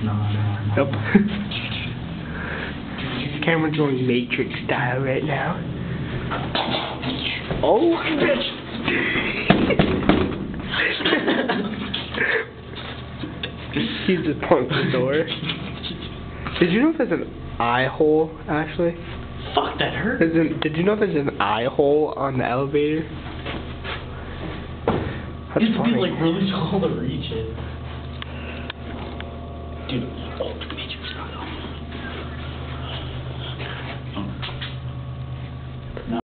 No. Nope. Camera's going Matrix style right now. Oh, he's just punked the door. Did you know there's an eye hole, actually? Fuck, that hurt. Did you know there's an eye hole on the elevator? That's You have to funny. be like really tall to reach it. Dude, oh, Matrix style.